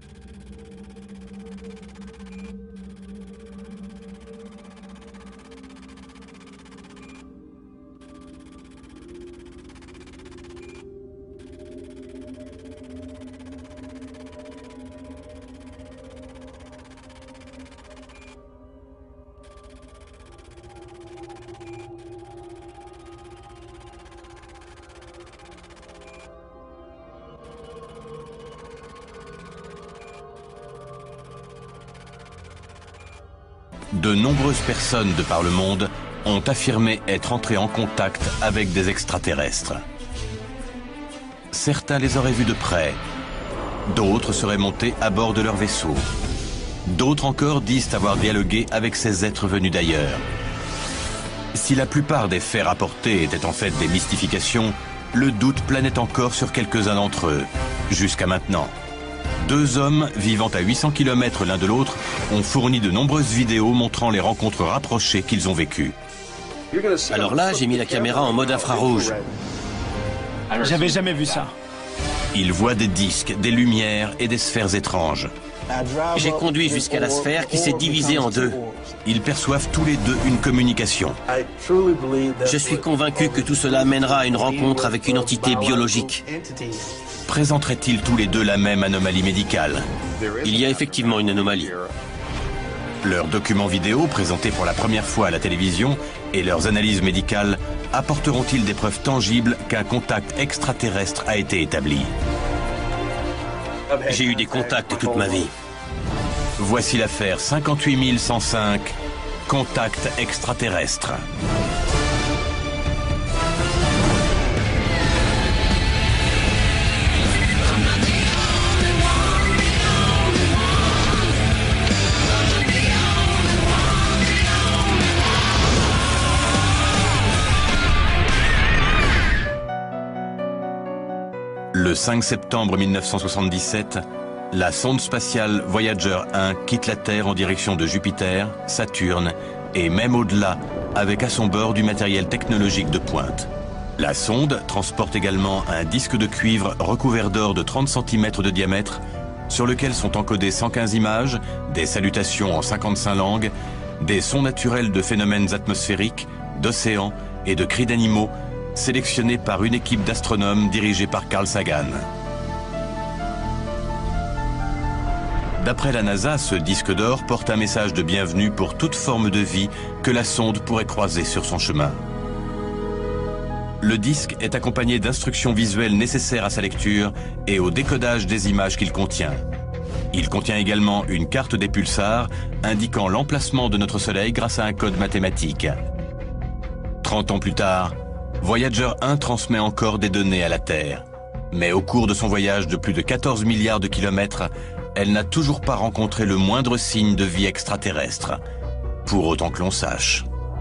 De nombreuses personnes de par le monde ont affirmé être entrées en contact avec des extraterrestres. Certains les auraient vus de près, d'autres seraient montés à bord de leur vaisseau. D'autres encore disent avoir dialogué avec ces êtres venus d'ailleurs. Si la plupart des faits rapportés étaient en fait des mystifications, le doute planait encore sur quelques-uns d'entre eux, jusqu'à maintenant. Deux hommes vivant à 800 km l'un de l'autre ont fourni de nombreuses vidéos montrant les rencontres rapprochées qu'ils ont vécues. Alors là, j'ai mis la caméra en mode infrarouge. J'avais jamais vu ça. Ils voient des disques, des lumières et des sphères étranges. J'ai conduit jusqu'à la sphère qui s'est divisée en deux. Ils perçoivent tous les deux une communication. Je suis convaincu que tout cela mènera à une rencontre avec une entité biologique. Présenteraient-ils tous les deux la même anomalie médicale? Il y a effectivement une anomalie. Leurs documents vidéo, présentés pour la première fois à la télévision, et leurs analyses médicales apporteront-ils des preuves tangibles qu'un contact extraterrestre a été établi? J'ai eu des contacts toute ma vie. Voici l'affaire 58105, contact extraterrestre. Le 5 septembre 1977, la sonde spatiale Voyager 1 quitte la Terre en direction de Jupiter, Saturne et même au-delà, avec à son bord du matériel technologique de pointe. La sonde transporte également un disque de cuivre recouvert d'or de 30 cm de diamètre, sur lequel sont encodées 115 images, des salutations en 55 langues, des sons naturels de phénomènes atmosphériques, d'océans et de cris d'animaux, sélectionné par une équipe d'astronomes dirigée par Carl Sagan. D'après la NASA, ce disque d'or porte un message de bienvenue pour toute forme de vie que la sonde pourrait croiser sur son chemin. Le disque est accompagné d'instructions visuelles nécessaires à sa lecture et au décodage des images qu'il contient. Il contient également une carte des pulsars indiquant l'emplacement de notre Soleil grâce à un code mathématique. 30 ans plus tard, Voyager 1 transmet encore des données à la Terre. Mais au cours de son voyage de plus de 14 milliards de kilomètres, elle n'a toujours pas rencontré le moindre signe de vie extraterrestre, pour autant que l'on sache.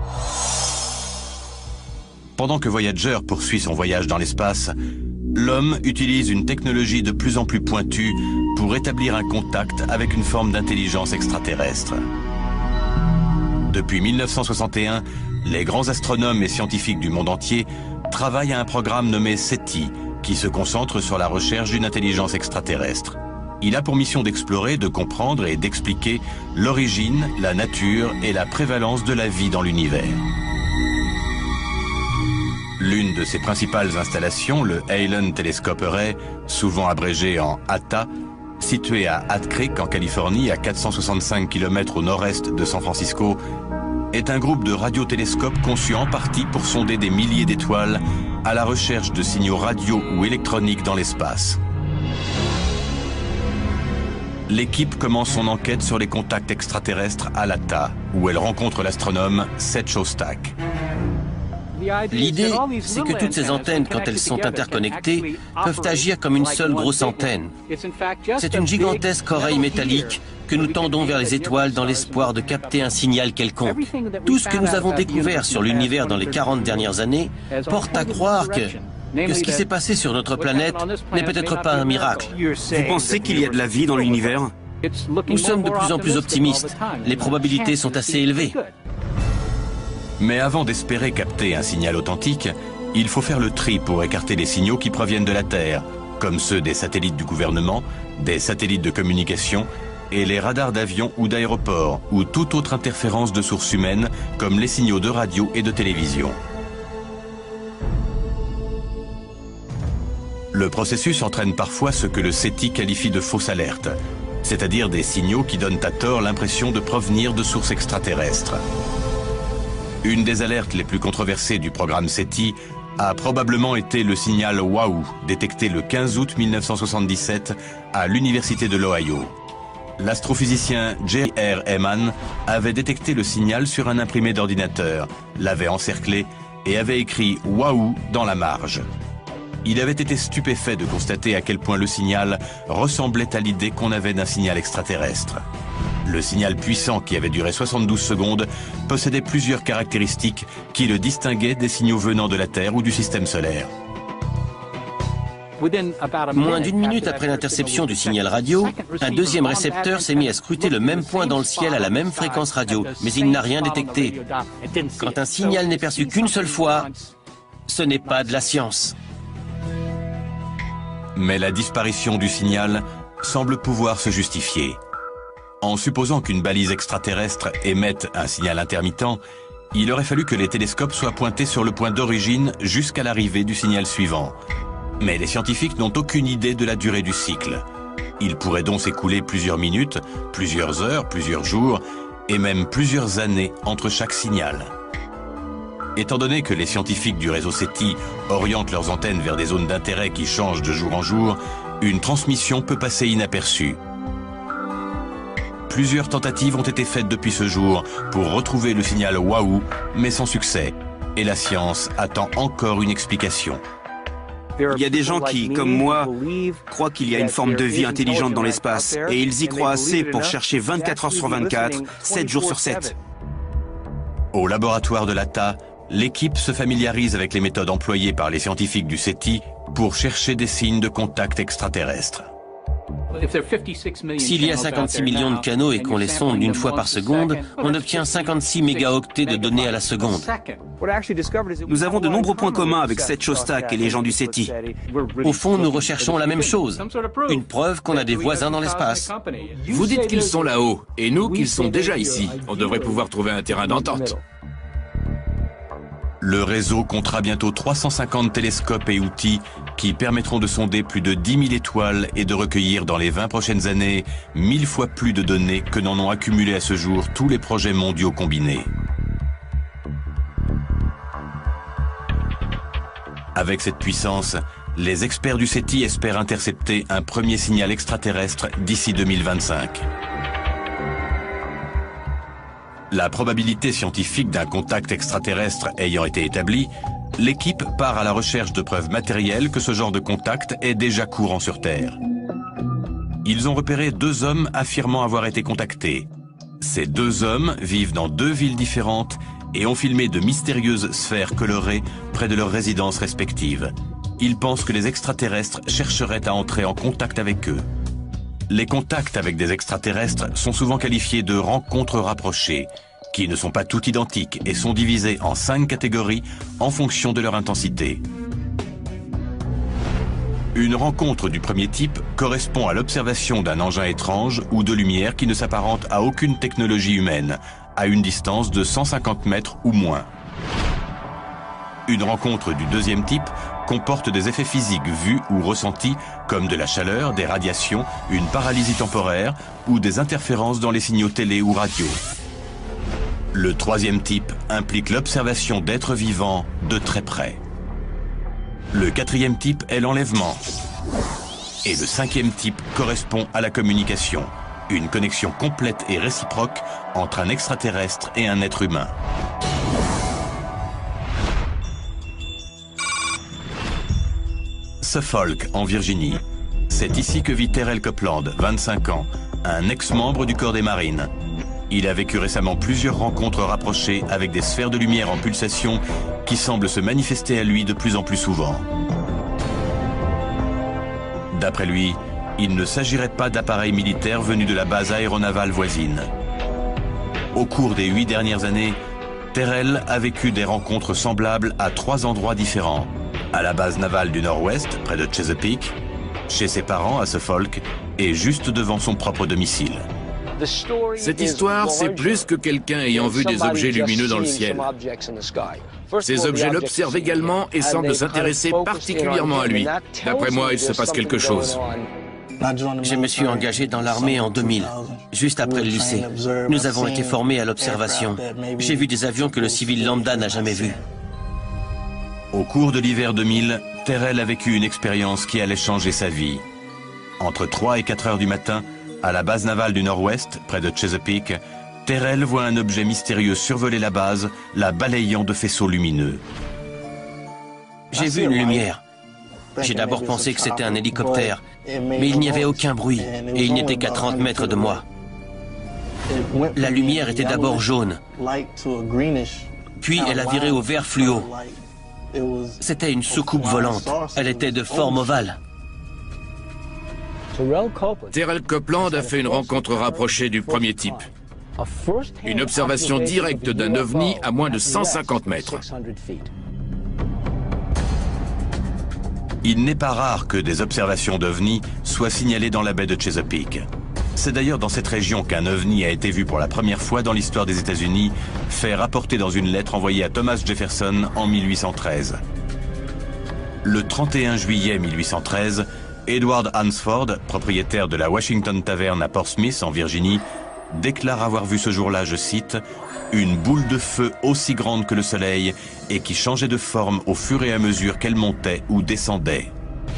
Pendant que Voyager poursuit son voyage dans l'espace, l'homme utilise une technologie de plus en plus pointue pour établir un contact avec une forme d'intelligence extraterrestre. Depuis 1961, les grands astronomes et scientifiques du monde entier travaillent à un programme nommé SETI, qui se concentre sur la recherche d'une intelligence extraterrestre. Il a pour mission d'explorer, de comprendre et d'expliquer l'origine, la nature et la prévalence de la vie dans l'univers. L'une de ses principales installations, le Allen Telescope Array, souvent abrégé en ATA, situé à Hat Creek en Californie, à 465 km au nord-est de San Francisco, est un groupe de radiotélescopes conçu en partie pour sonder des milliers d'étoiles à la recherche de signaux radio ou électroniques dans l'espace. L'équipe commence son enquête sur les contacts extraterrestres à l'ATA, où elle rencontre l'astronome Seth Shostak. L'idée, c'est que toutes ces antennes, quand elles sont interconnectées, peuvent agir comme une seule grosse antenne. C'est une gigantesque oreille métallique que nous tendons vers les étoiles dans l'espoir de capter un signal quelconque. Tout ce que nous avons découvert sur l'univers dans les 40 dernières années porte à croire que ce qui s'est passé sur notre planète n'est peut-être pas un miracle. Vous pensez qu'il y a de la vie dans l'univers? Nous sommes de plus en plus optimistes. Les probabilités sont assez élevées. Mais avant d'espérer capter un signal authentique, il faut faire le tri pour écarter les signaux qui proviennent de la Terre, comme ceux des satellites du gouvernement, des satellites de communication et les radars d'avions ou d'aéroports, ou toute autre interférence de sources humaines, comme les signaux de radio et de télévision. Le processus entraîne parfois ce que le SETI qualifie de fausses alertes, c'est-à-dire des signaux qui donnent à tort l'impression de provenir de sources extraterrestres. Une des alertes les plus controversées du programme SETI a probablement été le signal WAU, détecté le 15 août 1977 à l'Université de l'Ohio. L'astrophysicien Jerry R. Ehman avait détecté le signal sur un imprimé d'ordinateur, l'avait encerclé et avait écrit WAU dans la marge. Il avait été stupéfait de constater à quel point le signal ressemblait à l'idée qu'on avait d'un signal extraterrestre. Le signal puissant, qui avait duré 72 secondes, possédait plusieurs caractéristiques qui le distinguaient des signaux venant de la Terre ou du système solaire. Moins d'une minute après l'interception du signal radio, un deuxième récepteur s'est mis à scruter le même point dans le ciel à la même fréquence radio, mais il n'a rien détecté. Quand un signal n'est perçu qu'une seule fois, ce n'est pas de la science. Mais la disparition du signal semble pouvoir se justifier. En supposant qu'une balise extraterrestre émette un signal intermittent, il aurait fallu que les télescopes soient pointés sur le point d'origine jusqu'à l'arrivée du signal suivant. Mais les scientifiques n'ont aucune idée de la durée du cycle. Il pourrait donc s'écouler plusieurs minutes, plusieurs heures, plusieurs jours, et même plusieurs années entre chaque signal. Étant donné que les scientifiques du réseau SETI orientent leurs antennes vers des zones d'intérêt qui changent de jour en jour, une transmission peut passer inaperçue. Plusieurs tentatives ont été faites depuis ce jour pour retrouver le signal WAU, mais sans succès. Et la science attend encore une explication. Il y a des gens qui, comme moi, croient qu'il y a une forme de vie intelligente dans l'espace, et ils y croient assez pour chercher 24 heures sur 24, 7 jours sur 7. Au laboratoire de l'ATA, l'équipe se familiarise avec les méthodes employées par les scientifiques du SETI pour chercher des signes de contact extraterrestre. S'il y a 56 millions de canaux et qu'on les sonde une fois par seconde, on obtient 56 mégaoctets de données à la seconde. Nous avons de nombreux points communs avec Seth Shostak et les gens du SETI. Au fond, nous recherchons la même chose, une preuve qu'on a des voisins dans l'espace. Vous dites qu'ils sont là-haut, et nous qu'ils sont déjà ici. On devrait pouvoir trouver un terrain d'entente. Le réseau comptera bientôt 350 télescopes et outils qui permettront de sonder plus de 10 000 étoiles et de recueillir dans les 20 prochaines années 1000 fois plus de données que n'en ont accumulé à ce jour tous les projets mondiaux combinés. Avec cette puissance, les experts du SETI espèrent intercepter un premier signal extraterrestre d'ici 2025. La probabilité scientifique d'un contact extraterrestre ayant été établie, l'équipe part à la recherche de preuves matérielles que ce genre de contact est déjà courant sur Terre. Ils ont repéré 2 hommes affirmant avoir été contactés. Ces 2 hommes vivent dans 2 villes différentes et ont filmé de mystérieuses sphères colorées près de leurs résidences respectives. Ils pensent que les extraterrestres chercheraient à entrer en contact avec eux. Les contacts avec des extraterrestres sont souvent qualifiés de rencontres rapprochées, qui ne sont pas toutes identiques et sont divisées en 5 catégories en fonction de leur intensité. Une rencontre du premier type correspond à l'observation d'un engin étrange ou de lumière qui ne s'apparente à aucune technologie humaine, à une distance de 150 mètres ou moins. Une rencontre du deuxième type comporte des effets physiques vus ou ressentis comme de la chaleur, des radiations, une paralysie temporaire ou des interférences dans les signaux télé ou radio. Le troisième type implique l'observation d'êtres vivants de très près. Le quatrième type est l'enlèvement. Et le cinquième type correspond à la communication, une connexion complète et réciproque entre un extraterrestre et un être humain. Suffolk, en Virginie. C'est ici que vit Terrell Copeland, 25 ans, un ex-membre du corps des marines. Il a vécu récemment plusieurs rencontres rapprochées avec des sphères de lumière en pulsation qui semblent se manifester à lui de plus en plus souvent. D'après lui, il ne s'agirait pas d'appareils militaires venus de la base aéronavale voisine. Au cours des 8 dernières années, Terrell a vécu des rencontres semblables à 3 endroits différents. À la base navale du Nord-Ouest, près de Chesapeake, chez ses parents à Suffolk et juste devant son propre domicile. Cette histoire, c'est plus que quelqu'un ayant vu des objets lumineux dans le ciel. Ces objets l'observent également et semblent s'intéresser particulièrement à lui. D'après moi, il se passe quelque chose. Je me suis engagé dans l'armée en 2000, juste après le lycée. Nous avons été formés à l'observation. J'ai vu des avions que le civil lambda n'a jamais vus. Au cours de l'hiver 2000, Terrell a vécu une expérience qui allait changer sa vie. Entre 3 et 4 heures du matin, à la base navale du Nord-Ouest, près de Chesapeake, Terrell voit un objet mystérieux survoler la base, la balayant de faisceaux lumineux. J'ai vu une lumière. J'ai d'abord pensé que c'était un hélicoptère, mais il n'y avait aucun bruit et il n'était qu'à 30 mètres de moi. La lumière était d'abord jaune, puis elle a viré au vert fluo. C'était une soucoupe volante. Elle était de forme ovale. Terrell Copeland a fait une rencontre rapprochée du premier type. Une observation directe d'un ovni à moins de 150 mètres. Il n'est pas rare que des observations d'ovnis soient signalées dans la baie de Chesapeake. C'est d'ailleurs dans cette région qu'un ovni a été vu pour la première fois dans l'histoire des États-Unis, fait rapporter dans une lettre envoyée à Thomas Jefferson en 1813. Le 31 juillet 1813, Edward Hansford, propriétaire de la Washington Tavern à Portsmouth en Virginie, déclare avoir vu ce jour-là, je cite, « une boule de feu aussi grande que le soleil et qui changeait de forme au fur et à mesure qu'elle montait ou descendait. »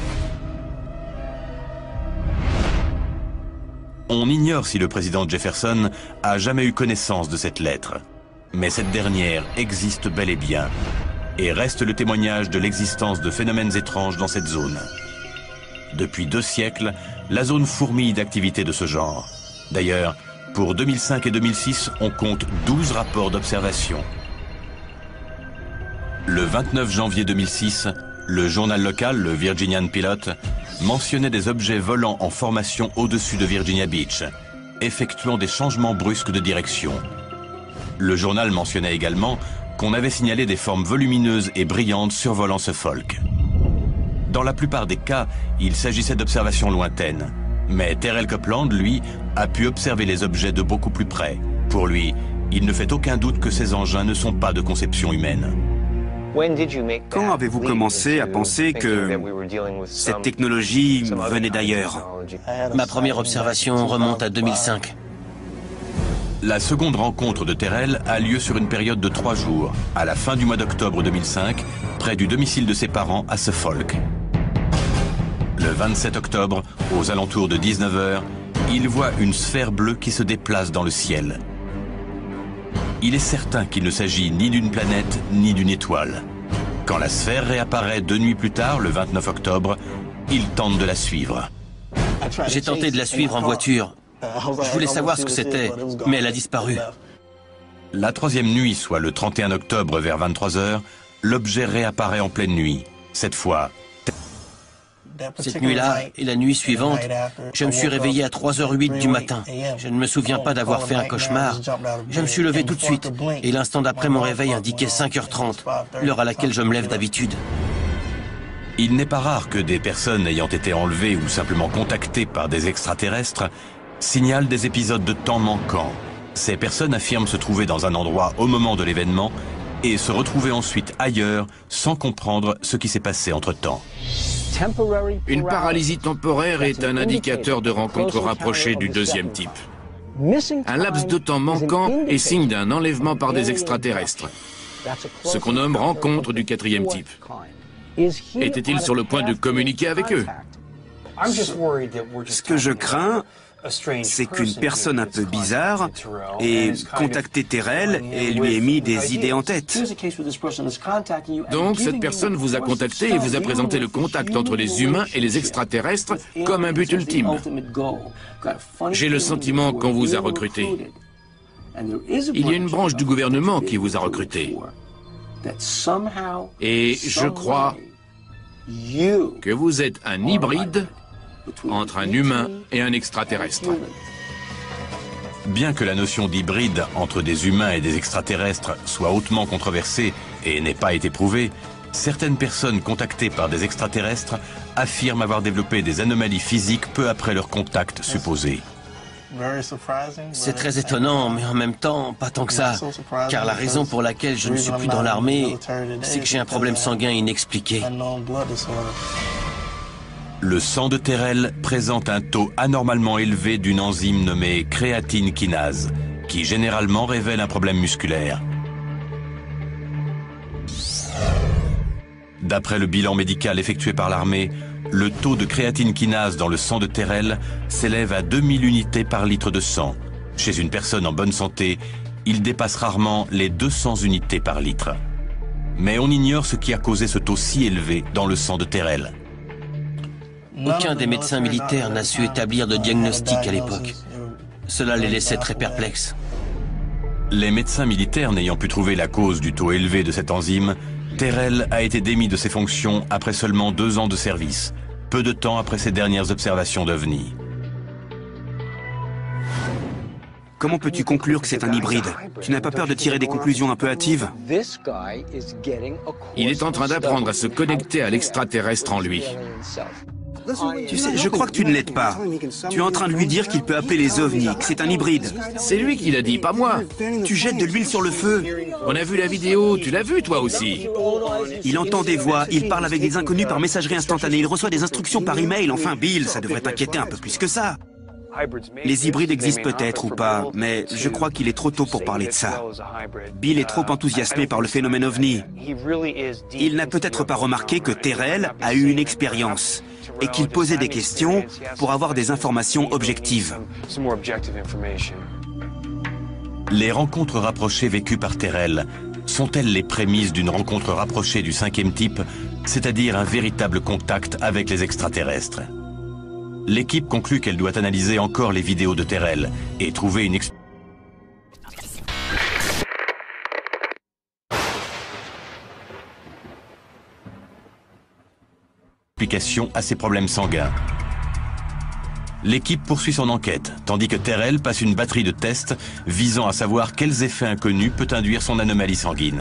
On ignore si le président Jefferson a jamais eu connaissance de cette lettre. Mais cette dernière existe bel et bien et reste le témoignage de l'existence de phénomènes étranges dans cette zone. Depuis 2 siècles, la zone fourmille d'activités de ce genre. D'ailleurs, pour 2005 et 2006, on compte 12 rapports d'observation. Le 29 janvier 2006, le journal local, le Virginian Pilot, mentionnait des objets volants en formation au-dessus de Virginia Beach, effectuant des changements brusques de direction. Le journal mentionnait également qu'on avait signalé des formes volumineuses et brillantes survolant Suffolk. Dans la plupart des cas, il s'agissait d'observations lointaines. Mais Terrell Copeland, lui, a pu observer les objets de beaucoup plus près. Pour lui, il ne fait aucun doute que ces engins ne sont pas de conception humaine. Quand avez-vous commencé à penser que cette technologie venait d'ailleurs? Ma première observation remonte à 2005. La seconde rencontre de Terrell a lieu sur une période de 3 jours, à la fin du mois d'octobre 2005, près du domicile de ses parents à Suffolk. Le 27 octobre, aux alentours de 19 h, il voit une sphère bleue qui se déplace dans le ciel. Il est certain qu'il ne s'agit ni d'une planète ni d'une étoile. Quand la sphère réapparaît 2 nuits plus tard, le 29 octobre, il tente de la suivre. J'ai tenté de la suivre en voiture. Je voulais savoir ce que c'était, mais elle a disparu. La 3e nuit, soit le 31 octobre vers 23 h, l'objet réapparaît en pleine nuit. Cette fois, cette nuit-là et la nuit suivante, je me suis réveillé à 3h08 du matin. Je ne me souviens pas d'avoir fait un cauchemar. Je me suis levé tout de suite et l'instant d'après mon réveil indiquait 5h30, l'heure à laquelle je me lève d'habitude. Il n'est pas rare que des personnes ayant été enlevées ou simplement contactées par des extraterrestres signalent des épisodes de temps manquants. Ces personnes affirment se trouver dans un endroit au moment de l'événement et se retrouver ensuite ailleurs sans comprendre ce qui s'est passé entre-temps. Une paralysie temporaire est un indicateur de rencontre rapprochée du 2e type. Un laps de temps manquant est signe d'un enlèvement par des extraterrestres, ce qu'on nomme rencontre du 4e type. Était-il sur le point de communiquer avec eux? Ce que je crains, c'est qu'une personne un peu bizarre ait contacté Terrell et lui ait mis des idées en tête. Donc cette personne vous a contacté et vous a présenté le contact entre les humains et les extraterrestres comme un but ultime. J'ai le sentiment qu'on vous a recruté. Il y a une branche du gouvernement qui vous a recruté. Et je crois que vous êtes un hybride entre un humain et un extraterrestre. Bien que la notion d'hybride entre des humains et des extraterrestres soit hautement controversée et n'ait pas été prouvée, Certaines personnes contactées par des extraterrestres affirment avoir développé des anomalies physiques peu après leur contact supposé. C'est très étonnant, mais en même temps, pas tant que ça. Car la raison pour laquelle je ne suis plus dans l'armée, c'est que j'ai un problème sanguin inexpliqué. Le sang de Terrell présente un taux anormalement élevé d'une enzyme nommée créatine kinase, qui généralement révèle un problème musculaire. D'après le bilan médical effectué par l'armée, le taux de créatine kinase dans le sang de Terrell s'élève à 2000 unités par litre de sang. Chez une personne en bonne santé, il dépasse rarement les 200 unités par litre. Mais on ignore ce qui a causé ce taux si élevé dans le sang de Terrell. Aucun des médecins militaires n'a su établir de diagnostic à l'époque. Cela les laissait très perplexes. Les médecins militaires n'ayant pu trouver la cause du taux élevé de cette enzyme, Terrell a été démis de ses fonctions après seulement 2 ans de service, peu de temps après ses dernières observations d'OVNI. Comment peux-tu conclure que c'est un hybride? Tu n'as pas peur de tirer des conclusions un peu hâtives? Il est en train d'apprendre à se connecter à l'extraterrestre en lui. Tu sais, je crois que tu ne l'aides pas. Tu es en train de lui dire qu'il peut appeler les ovnis, que c'est un hybride. C'est lui qui l'a dit, pas moi. Tu jettes de l'huile sur le feu. On a vu la vidéo, tu l'as vu toi aussi. Il entend des voix, il parle avec des inconnus par messagerie instantanée, il reçoit des instructions par email. Enfin, Bill, ça devrait t'inquiéter un peu plus que ça. Les hybrides existent peut-être ou pas, mais je crois qu'il est trop tôt pour parler de ça. Bill est trop enthousiasmé par le phénomène OVNI. Il n'a peut-être pas remarqué que Terrell a eu une expérience et qu'il posait des questions pour avoir des informations objectives. Les rencontres rapprochées vécues par Terrell sont-elles les prémices d'une rencontre rapprochée du 5e type, c'est-à-dire un véritable contact avec les extraterrestres? L'équipe conclut qu'elle doit analyser encore les vidéos de Terrell et trouver une explication à ses problèmes sanguins. L'équipe poursuit son enquête, tandis que Terrell passe une batterie de tests visant à savoir quels effets inconnus peut induire son anomalie sanguine.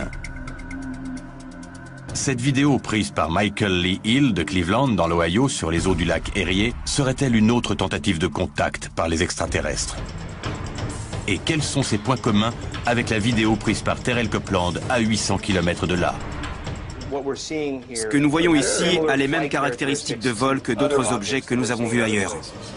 Cette vidéo prise par Michael Lee Hill de Cleveland dans l'Ohio sur les eaux du lac Erie serait-elle une autre tentative de contact par les extraterrestres? Et quels sont ses points communs avec la vidéo prise par Terrell Copeland à 800 km de là? Ce que nous voyons ici a les mêmes caractéristiques de vol que d'autres objets que nous avons vus ailleurs.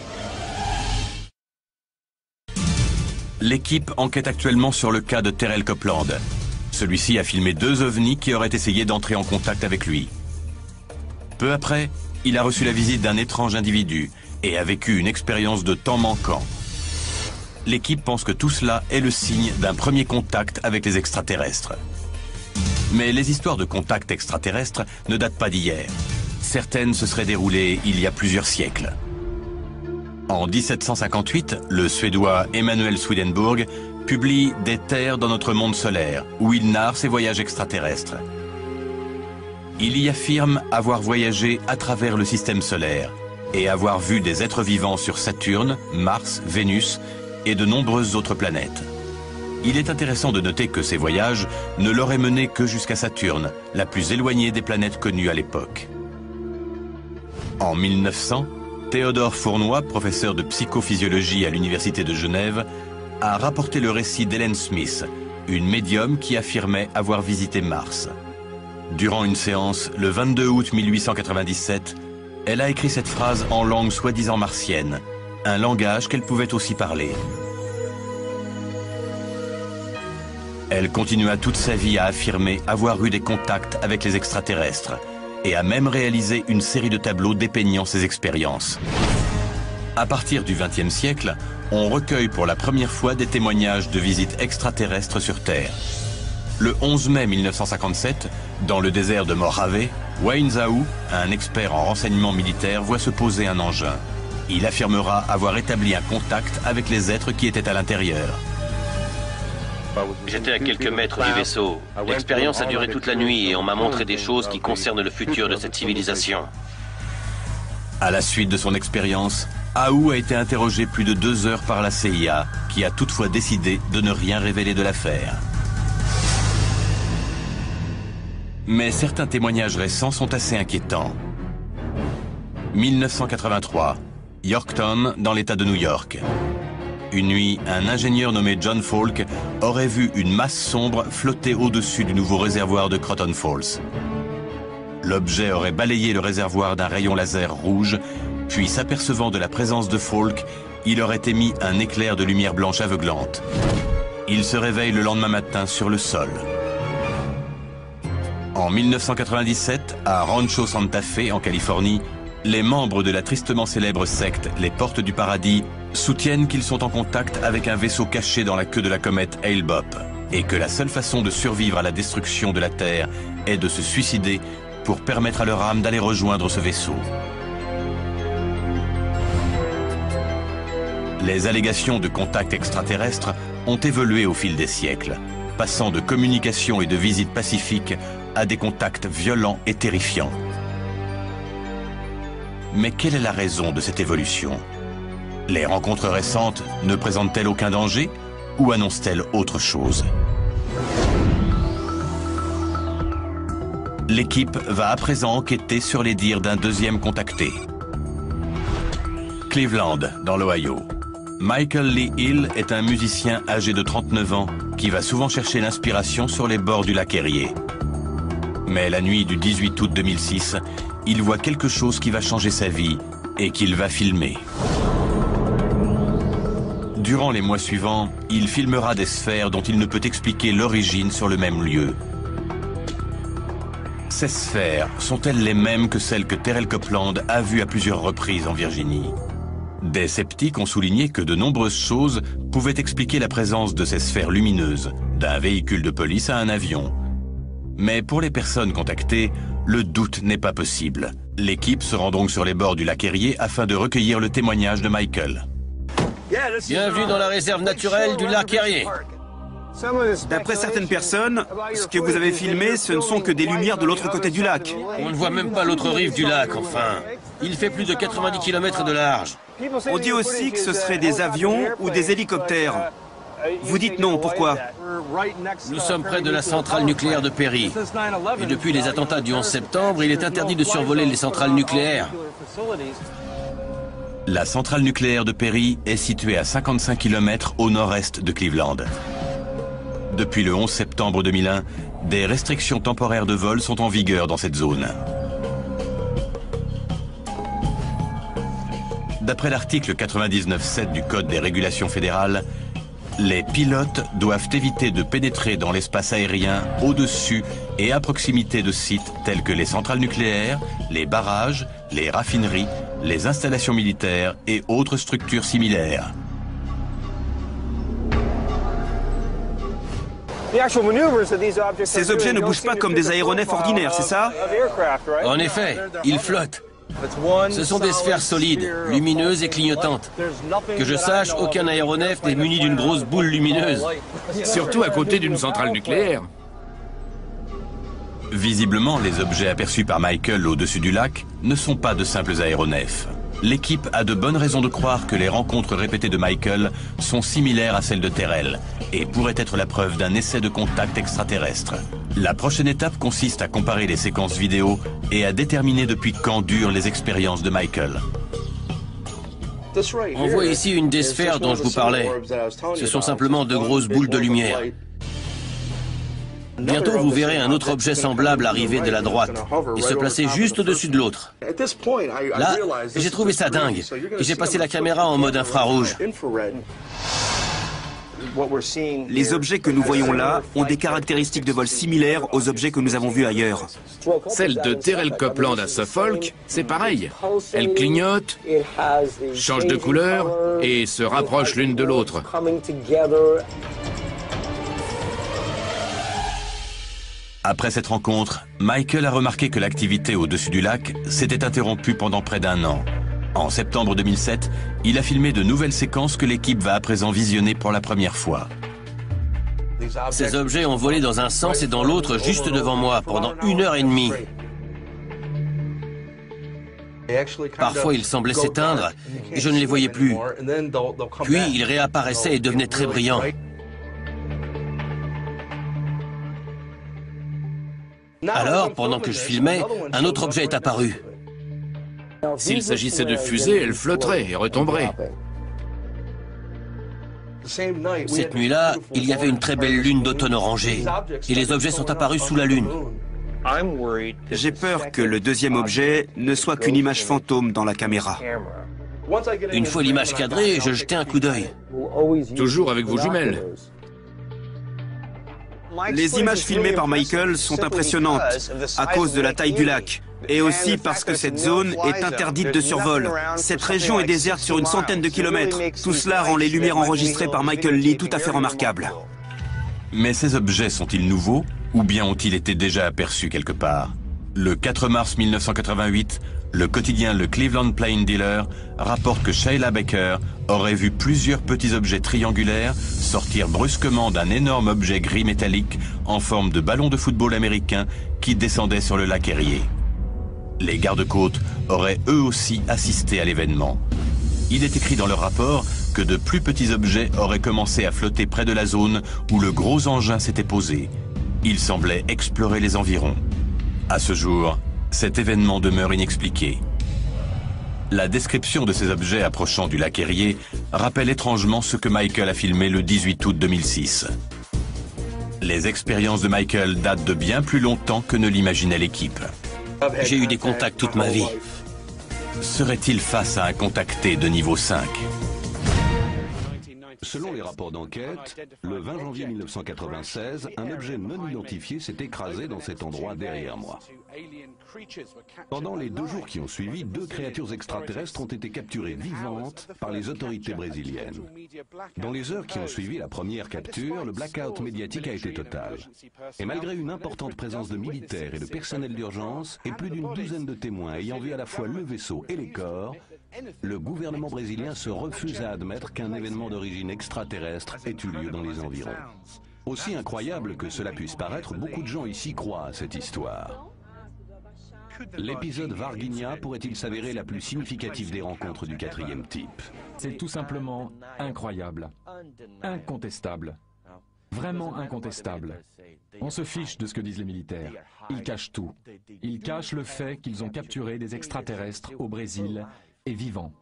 L'équipe enquête actuellement sur le cas de Terrell Copeland. Celui-ci a filmé 2 ovnis qui auraient essayé d'entrer en contact avec lui. Peu après, il a reçu la visite d'un étrange individu et a vécu une expérience de temps manquant. L'équipe pense que tout cela est le signe d'un premier contact avec les extraterrestres. Mais les histoires de contact extraterrestre ne datent pas d'hier. Certaines se seraient déroulées il y a plusieurs siècles. En 1758, le Suédois Emanuel Swedenborg publie « Des terres dans notre monde solaire » où il narre ses voyages extraterrestres. Il y affirme avoir voyagé à travers le système solaire et avoir vu des êtres vivants sur Saturne, Mars, Vénus et de nombreuses autres planètes. Il est intéressant de noter que ces voyages ne l'auraient mené que jusqu'à Saturne, la plus éloignée des planètes connues à l'époque. En 1900, Théodore Fournoy, professeur de psychophysiologie à l'Université de Genève, a rapporté le récit d'Helen Smith, une médium qui affirmait avoir visité Mars. Durant une séance, le 22 août 1897, elle a écrit cette phrase en langue soi-disant martienne, un langage qu'elle pouvait aussi parler. Elle continua toute sa vie à affirmer avoir eu des contacts avec les extraterrestres et a même réalisé une série de tableaux dépeignant ses expériences. À partir du XXe siècle, on recueille pour la première fois des témoignages de visites extraterrestres sur Terre. Le 11 mai 1957, dans le désert de Mojave, Wayne Zhao, un expert en renseignement militaire, voit se poser un engin. Il affirmera avoir établi un contact avec les êtres qui étaient à l'intérieur. J'étais à quelques mètres du vaisseau. L'expérience a duré toute la nuit et on m'a montré des choses qui concernent le futur de cette civilisation. À la suite de son expérience, Aou a été interrogé plus de 2 heures par la CIA, qui a toutefois décidé de ne rien révéler de l'affaire. Mais certains témoignages récents sont assez inquiétants. 1983, Yorktown, dans l'État de New York. Une nuit, un ingénieur nommé John Falk aurait vu une masse sombre flotter au-dessus du nouveau réservoir de Croton Falls. L'objet aurait balayé le réservoir d'un rayon laser rouge, puis s'apercevant de la présence de Falk, il aurait émis un éclair de lumière blanche aveuglante. Il se réveille le lendemain matin sur le sol. En 1997, à Rancho Santa Fe, en Californie, les membres de la tristement célèbre secte Les Portes du Paradis soutiennent qu'ils sont en contact avec un vaisseau caché dans la queue de la comète Hale-Bopp et que la seule façon de survivre à la destruction de la Terre est de se suicider pour permettre à leur âme d'aller rejoindre ce vaisseau. Les allégations de contact extraterrestre ont évolué au fil des siècles, passant de communication et de visites pacifiques à des contacts violents et terrifiants. Mais quelle est la raison de cette évolution? Les rencontres récentes ne présentent-elles aucun danger ou annoncent-elles autre chose? L'équipe va à présent enquêter sur les dires d'un deuxième contacté. Cleveland, dans l'Ohio. Michael Lee Hill est un musicien âgé de 39 ans qui va souvent chercher l'inspiration sur les bords du lac Erie. Mais la nuit du 18 août 2006, il voit quelque chose qui va changer sa vie et qu'il va filmer. Durant les mois suivants, il filmera des sphères dont il ne peut expliquer l'origine sur le même lieu. Ces sphères sont-elles les mêmes que celles que Terrell Copeland a vues à plusieurs reprises en Virginie? Des sceptiques ont souligné que de nombreuses choses pouvaient expliquer la présence de ces sphères lumineuses, d'un véhicule de police à un avion. Mais pour les personnes contactées, le doute n'est pas possible. L'équipe se rend donc sur les bords du lac Erie afin de recueillir le témoignage de Michael. Bienvenue dans la réserve naturelle du lac Erie. D'après certaines personnes, ce que vous avez filmé, ce ne sont que des lumières de l'autre côté du lac. On ne voit même pas l'autre rive du lac, enfin. Il fait plus de 90 km de large. On dit aussi que ce seraient des avions ou des hélicoptères. Vous dites non, pourquoi? Nous sommes près de la centrale nucléaire de Perry. Et depuis les attentats du 11 septembre, il est interdit de survoler les centrales nucléaires. La centrale nucléaire de Perry est située à 55 km au nord-est de Cleveland. Depuis le 11 septembre 2001, des restrictions temporaires de vol sont en vigueur dans cette zone. D'après l'article 99.7 du Code des régulations fédérales, les pilotes doivent éviter de pénétrer dans l'espace aérien au-dessus et à proximité de sites tels que les centrales nucléaires, les barrages, les raffineries, les installations militaires et autres structures similaires. Ces objets ne bougent pas comme des aéronefs ordinaires, c'est ça? En effet, ils flottent. Ce sont des sphères solides, lumineuses et clignotantes. Que je sache, aucun aéronef n'est muni d'une grosse boule lumineuse. Surtout à côté d'une centrale nucléaire. Visiblement, les objets aperçus par Michael au-dessus du lac ne sont pas de simples aéronefs. L'équipe a de bonnes raisons de croire que les rencontres répétées de Michael sont similaires à celles de Terrell et pourraient être la preuve d'un essai de contact extraterrestre. La prochaine étape consiste à comparer les séquences vidéo et à déterminer depuis quand durent les expériences de Michael. On voit ici une des sphères dont je vous parlais. Ce sont simplement de grosses boules de lumière. Bientôt, vous verrez un autre objet semblable arriver de la droite et se placer juste au-dessus de l'autre. Là, j'ai trouvé ça dingue et j'ai passé la caméra en mode infrarouge. Les objets que nous voyons là ont des caractéristiques de vol similaires aux objets que nous avons vus ailleurs. Celle de Terrell Copeland à Suffolk, c'est pareil. Elle clignote, change de couleur et se rapproche l'une de l'autre. Après cette rencontre, Michael a remarqué que l'activité au-dessus du lac s'était interrompue pendant près d'un an. En septembre 2007, il a filmé de nouvelles séquences que l'équipe va à présent visionner pour la première fois. Ces objets ont volé dans un sens et dans l'autre juste devant moi pendant 1h30. Parfois, ils semblaient s'éteindre et je ne les voyais plus. Puis, ils réapparaissaient et devenaient très brillants. Alors, pendant que je filmais, un autre objet est apparu. S'il s'agissait de fusées, elles flotteraient et retomberaient. Cette nuit-là, il y avait une très belle lune d'automne orangée. Et les objets sont apparus sous la lune. J'ai peur que le deuxième objet ne soit qu'une image fantôme dans la caméra. Une fois l'image cadrée, je jetai un coup d'œil. Toujours avec vos jumelles. Les images filmées par Michael sont impressionnantes à cause de la taille du lac et aussi parce que cette zone est interdite de survol. Cette région est déserte sur une centaine de kilomètres. Tout cela rend les lumières enregistrées par Michael Lee tout à fait remarquables. Mais ces objets sont-ils nouveaux ou bien ont-ils été déjà aperçus quelque part? Le 4 mars 1988, le quotidien Le Cleveland Plain Dealer rapporte que Sheila Baker aurait vu plusieurs petits objets triangulaires sortir brusquement d'un énorme objet gris métallique en forme de ballon de football américain qui descendait sur le lac Erie. Les gardes-côtes auraient eux aussi assisté à l'événement. Il est écrit dans leur rapport que de plus petits objets auraient commencé à flotter près de la zone où le gros engin s'était posé. Il semblait explorer les environs. À ce jour, cet événement demeure inexpliqué. La description de ces objets approchant du lac Erie rappelle étrangement ce que Michael a filmé le 18 août 2006. Les expériences de Michael datent de bien plus longtemps que ne l'imaginait l'équipe. J'ai eu des contacts toute ma vie. Serait-il face à un contacté de niveau 5? Selon les rapports d'enquête, le 20 janvier 1996, un objet non identifié s'est écrasé dans cet endroit derrière moi. Pendant les 2 jours qui ont suivi, 2 créatures extraterrestres ont été capturées vivantes par les autorités brésiliennes. Dans les heures qui ont suivi la première capture, le blackout médiatique a été total. Et malgré une importante présence de militaires et de personnel d'urgence, et plus d'une douzaine de témoins ayant vu à la fois le vaisseau et les corps, le gouvernement brésilien se refuse à admettre qu'un événement d'origine extraterrestre ait eu lieu dans les environs. Aussi incroyable que cela puisse paraître, beaucoup de gens ici croient à cette histoire. L'épisode Varginha pourrait-il s'avérer la plus significative des rencontres du 4e type? C'est tout simplement incroyable, incontestable, vraiment incontestable. On se fiche de ce que disent les militaires. Ils cachent tout. Ils cachent le fait qu'ils ont capturé des extraterrestres au Brésil et vivants.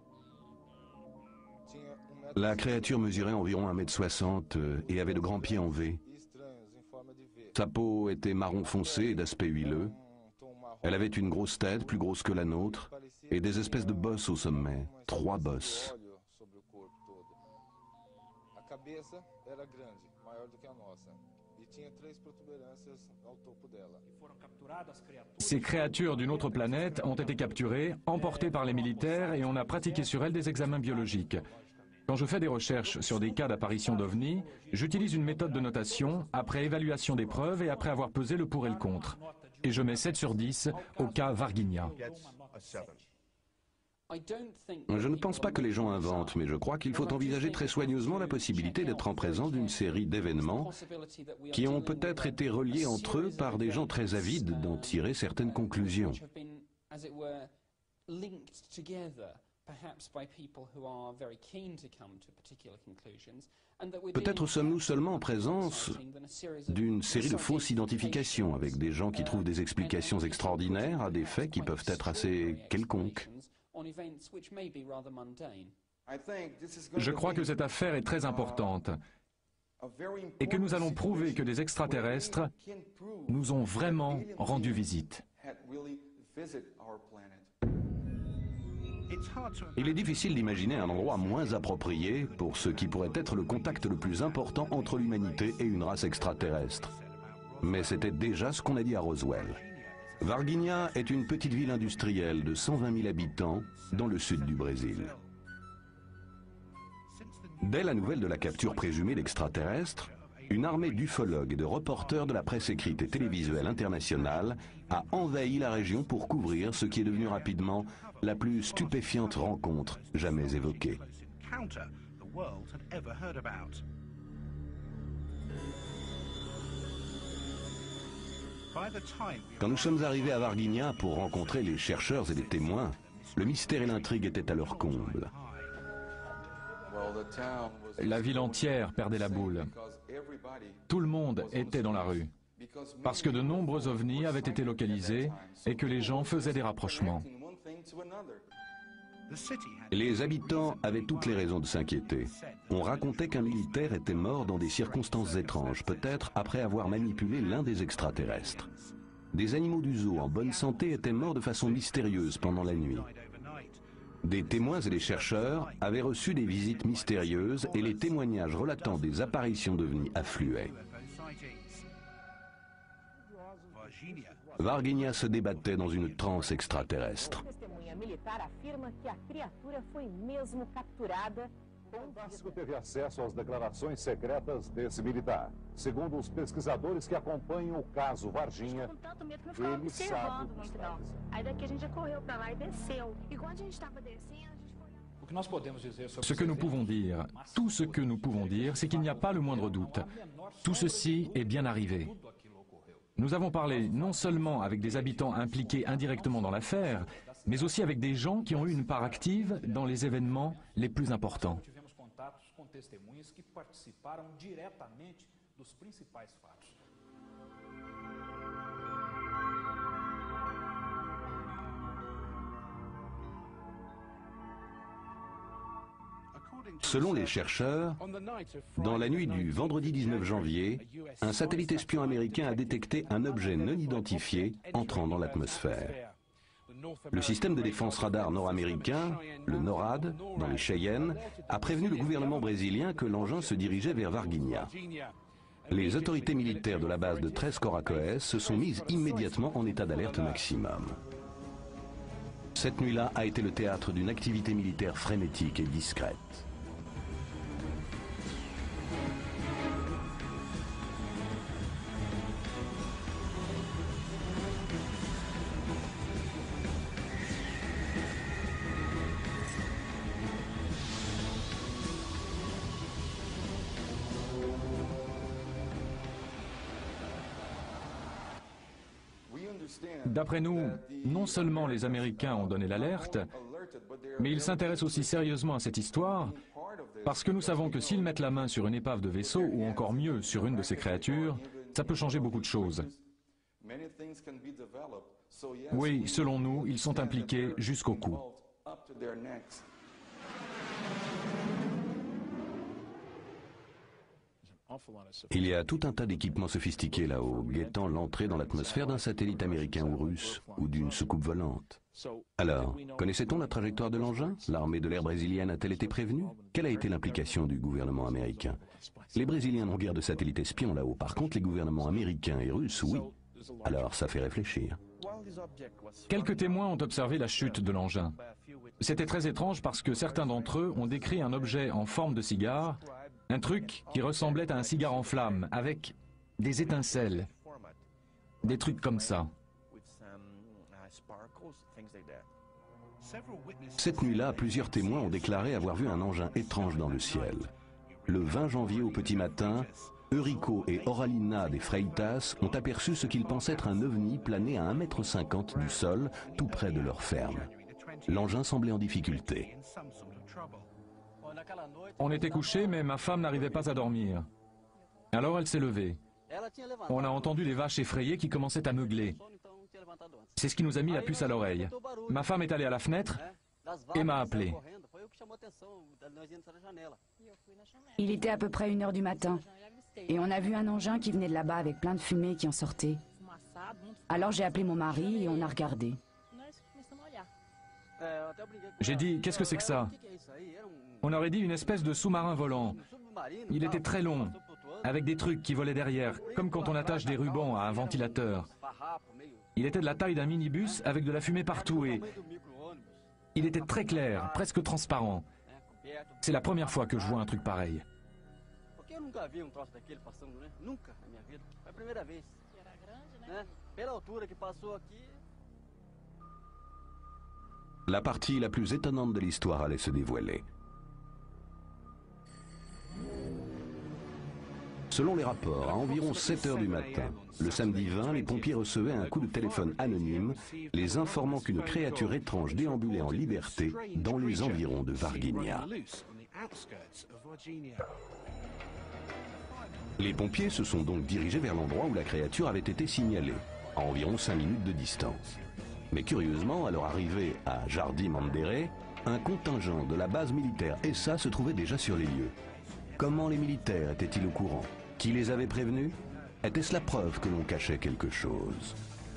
La créature mesurait environ 1,60 m et avait de grands pieds en V. Sa peau était marron foncé et d'aspect huileux. Elle avait une grosse tête, plus grosse que la nôtre, et des espèces de bosses au sommet. 3 bosses. Ces créatures d'une autre planète ont été capturées, emportées par les militaires et on a pratiqué sur elles des examens biologiques. Quand je fais des recherches sur des cas d'apparition d'OVNI, j'utilise une méthode de notation après évaluation des preuves et après avoir pesé le pour et le contre. Et je mets 7 sur 10 au cas Varginha. Je ne pense pas que les gens inventent, mais je crois qu'il faut envisager très soigneusement la possibilité d'être en présence d'une série d'événements qui ont peut-être été reliés entre eux par des gens très avides d'en tirer certaines conclusions. Peut-être sommes-nous seulement en présence d'une série de fausses identifications avec des gens qui trouvent des explications extraordinaires à des faits qui peuvent être assez quelconques. Je crois que cette affaire est très importante et que nous allons prouver que des extraterrestres nous ont vraiment rendu visite. Il est difficile d'imaginer un endroit moins approprié pour ce qui pourrait être le contact le plus important entre l'humanité et une race extraterrestre. Mais c'était déjà ce qu'on a dit à Roswell. Varginha est une petite ville industrielle de 120 000 habitants dans le sud du Brésil. Dès la nouvelle de la capture présumée d'extraterrestres, une armée d'ufologues et de reporters de la presse écrite et télévisuelle internationale a envahi la région pour couvrir ce qui est devenu rapidement la plus stupéfiante rencontre jamais évoquée. Quand nous sommes arrivés à Varginha pour rencontrer les chercheurs et les témoins, le mystère et l'intrigue étaient à leur comble. La ville entière perdait la boule. Tout le monde était dans la rue. Parce que de nombreux ovnis avaient été localisés et que les gens faisaient des rapprochements. Les habitants avaient toutes les raisons de s'inquiéter. On racontait qu'un militaire était mort dans des circonstances étranges, peut-être après avoir manipulé l'un des extraterrestres. Des animaux du zoo en bonne santé étaient morts de façon mystérieuse pendant la nuit. Des témoins et des chercheurs avaient reçu des visites mystérieuses et les témoignages relatant des apparitions d'ovnis affluaient. Varginha se débattait dans une transe extraterrestre. O Fantástico teve acesso às declarações secretas desse militar. Segundo os pesquisadores que acompanham o caso Varginha, com tanto medo que não ficava observando muito não. Aí daqui a gente já correu para lá e desceu. E quando a gente estava descendo, a gente foi... Ce que nous pouvons dire, tout ce que nous pouvons dire, c'est qu'il n'y a pas le moindre doute. Tout ceci est bien arrivé. Nous avons parlé non seulement avec des habitants impliqués indirectement dans l'affaire, mais aussi avec des gens qui ont eu une part active dans les événements les plus importants. Selon les chercheurs, dans la nuit du vendredi 19 janvier, un satellite espion américain a détecté un objet non identifié entrant dans l'atmosphère. Le système de défense radar nord-américain, le NORAD, dans les Cheyennes, a prévenu le gouvernement brésilien que l'engin se dirigeait vers Varginha. Les autorités militaires de la base de Três Coracoes se sont mises immédiatement en état d'alerte maximum. Cette nuit-là a été le théâtre d'une activité militaire frénétique et discrète. D'après nous, non seulement les Américains ont donné l'alerte, mais ils s'intéressent aussi sérieusement à cette histoire, parce que nous savons que s'ils mettent la main sur une épave de vaisseau, ou encore mieux, sur une de ces créatures, ça peut changer beaucoup de choses. Oui, selon nous, ils sont impliqués jusqu'au cou. Il y a tout un tas d'équipements sophistiqués là-haut, guettant l'entrée dans l'atmosphère d'un satellite américain ou russe, ou d'une soucoupe volante. Alors, connaissait-on la trajectoire de l'engin? L'armée de l'air brésilienne a-t-elle été prévenue? Quelle a été l'implication du gouvernement américain? Les Brésiliens n'ont guère de satellites espions là-haut, par contre les gouvernements américains et russes, oui. Alors ça fait réfléchir. Quelques témoins ont observé la chute de l'engin. C'était très étrange parce que certains d'entre eux ont décrit un objet en forme de cigare, un truc qui ressemblait à un cigare en flammes, avec des étincelles, des trucs comme ça. Cette nuit-là, plusieurs témoins ont déclaré avoir vu un engin étrange dans le ciel. Le 20 janvier au petit matin, Eurico et Oralina des Freitas ont aperçu ce qu'ils pensaient être un ovni plané à 1,50 m du sol, tout près de leur ferme. L'engin semblait en difficulté. On était couchés, mais ma femme n'arrivait pas à dormir. Alors elle s'est levée. On a entendu les vaches effrayées qui commençaient à meugler. C'est ce qui nous a mis la puce à l'oreille. Ma femme est allée à la fenêtre et m'a appelé. Il était à peu près 1 h du matin. Et on a vu un engin qui venait de là-bas avec plein de fumée qui en sortait. Alors j'ai appelé mon mari et on a regardé. J'ai dit, qu'est-ce que c'est que ça? On aurait dit une espèce de sous-marin volant. Il était très long, avec des trucs qui volaient derrière, comme quand on attache des rubans à un ventilateur. Il était de la taille d'un minibus avec de la fumée partout et il était très clair, presque transparent. C'est la première fois que je vois un truc pareil. La partie la plus étonnante de l'histoire allait se dévoiler. Selon les rapports, à environ 7 h du matin, le samedi 20, les pompiers recevaient un coup de téléphone anonyme les informant qu'une créature étrange déambulait en liberté dans les environs de Varginha. Les pompiers se sont donc dirigés vers l'endroit où la créature avait été signalée, à environ 5 minutes de distance. Mais curieusement, à leur arrivée à Jardim Mandere, un contingent de la base militaire ESA se trouvait déjà sur les lieux. Comment les militaires étaient-ils au courant? Qui les avait prévenus? Était-ce la preuve que l'on cachait quelque chose?